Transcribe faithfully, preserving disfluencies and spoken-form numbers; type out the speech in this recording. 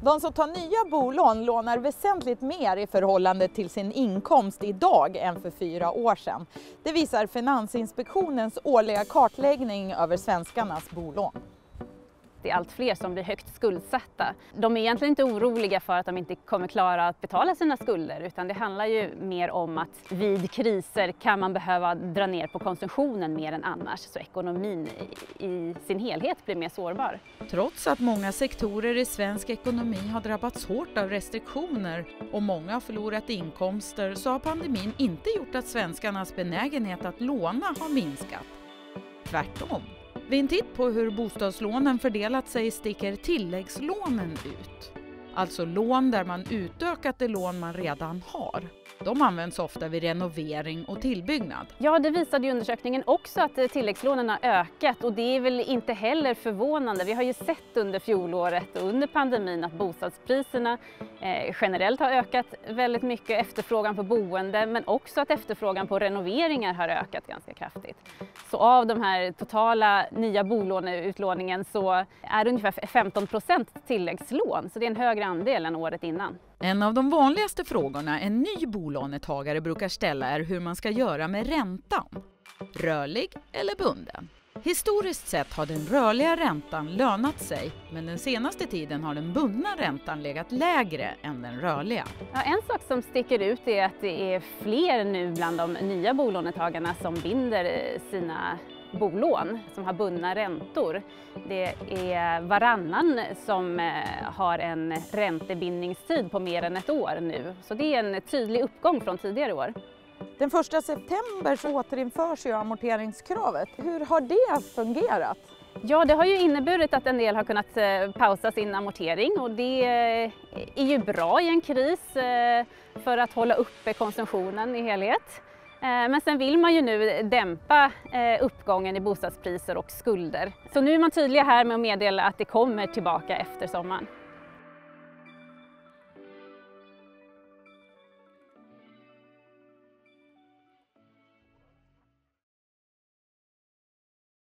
De som tar nya bolån lånar väsentligt mer i förhållande till sin inkomst idag än för fyra år sedan. Det visar Finansinspektionens årliga kartläggning över svenskarnas bolån. Det är allt fler som blir högt skuldsatta. De är egentligen inte oroliga för att de inte kommer klara att betala sina skulder, utan det handlar ju mer om att vid kriser kan man behöva dra ner på konsumtionen mer än annars, så ekonomin i sin helhet blir mer sårbar. Trots att många sektorer i svensk ekonomi har drabbats hårt av restriktioner och många har förlorat inkomster, så har pandemin inte gjort att svenskarnas benägenhet att låna har minskat. Tvärtom. Vid en titt på hur bostadslånen fördelat sig sticker tilläggslånen ut. Alltså lån där man utökat det lån man redan har. De används ofta vid renovering och tillbyggnad. Ja, det visade ju undersökningen också att tilläggslånen har ökat, och det är väl inte heller förvånande. Vi har ju sett under fjolåret och under pandemin att bostadspriserna eh, generellt har ökat väldigt mycket, efterfrågan på boende, men också att efterfrågan på renoveringar har ökat ganska kraftigt. Så av de här totala nya bolåneutlåningen så är det ungefär femton procent tilläggslån, så det är en högre andel än året innan. En av de vanligaste frågorna en ny bolånetagare brukar ställa är hur man ska göra med räntan. Rörlig eller bunden? Historiskt sett har den rörliga räntan lönat sig, men den senaste tiden har den bundna räntan legat lägre än den rörliga. Ja, en sak som sticker ut är att det är fler nu bland de nya bolånetagarna som binder sina bolån, som har bundna räntor. Det är varannan som har en räntebindningstid på mer än ett år nu. Så det är en tydlig uppgång från tidigare år. Den första september så återinförs ju amorteringskravet. Hur har det fungerat? Ja, det har ju inneburit att en del har kunnat pausa sin amortering, och det är ju bra i en kris för att hålla uppe konsumtionen i helhet. Men sen vill man ju nu dämpa uppgången i bostadspriser och skulder. Så nu är man tydliga här med att meddela att det kommer tillbaka efter sommaren.